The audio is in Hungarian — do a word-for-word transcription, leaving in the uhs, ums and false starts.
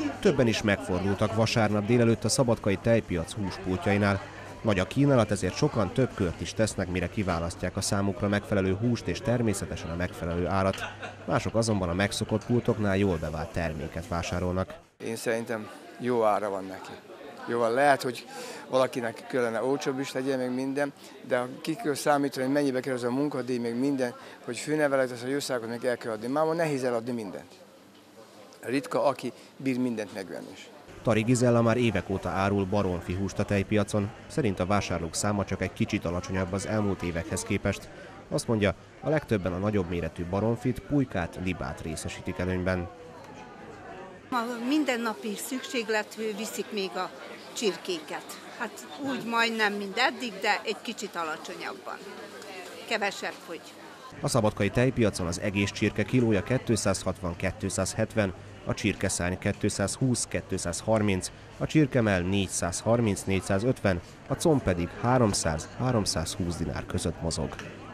Többen is megfordultak vasárnap délelőtt a szabadkai tejpiac húspultjainál. Nagy a kínálat, ezért sokan több kört is tesznek, mire kiválasztják a számukra megfelelő húst és természetesen a megfelelő árat. Mások azonban a megszokott pultoknál jól bevált terméket vásárolnak. Én szerintem jó ára van neki. Jó, lehet, hogy valakinek kellene olcsóbb is legyen, még minden, de ki kell számítani, hogy mennyibe kerül az a munkadíj, még minden, hogy főnevelet, az a jószágot még el kell adni. Máma nehéz eladni mindent. Ritka, aki bír mindent megvenni is. Tari Gizella már évek óta árul baromfi húst a tejpiacon. Szerint a vásárlók száma csak egy kicsit alacsonyabb az elmúlt évekhez képest. Azt mondja, a legtöbben a nagyobb méretű baromfit, pulykát, libát részesítik előnyben. A mindennapi szükségletű viszik még a csirkéket. Hát úgy majdnem, mint eddig, de egy kicsit alacsonyabban. Kevesebb, hogy. A szabadkai tejpiacon az egész csirke kilója kétszázhatvan-kétszázhetven, a csirkeszány kétszázhúsz-kétszázharminc, a csirkemell négyszázharminc-négyszázötven, a comb pedig háromszáz-háromszázhúsz dinár között mozog.